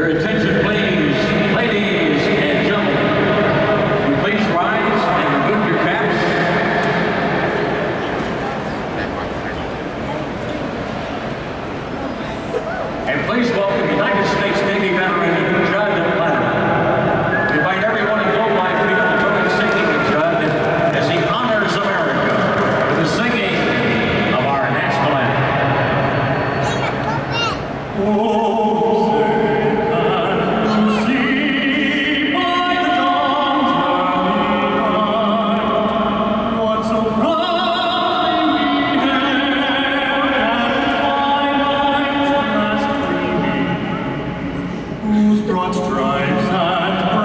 Your attention, please, ladies and gentlemen. Will you please rise and remove your caps? And please welcome United States Navy veteran Judd Latimer. We invite everyone in Globe Life people to join singing with Judd as he honors America with the singing of our national anthem. Whose broad stripes and